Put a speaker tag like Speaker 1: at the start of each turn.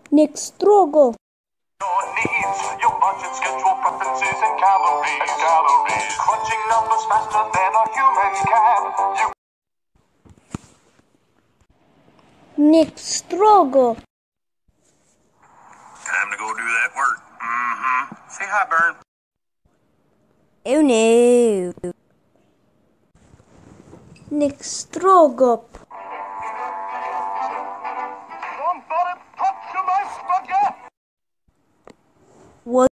Speaker 1: Next struggle.
Speaker 2: Your needs, your budget, schedule, preferences, and calories. Crunching numbers faster than a human can.
Speaker 1: Next struggle.
Speaker 2: Time to go do that work. Say hi, Bern.
Speaker 1: Oh no. Next struggle.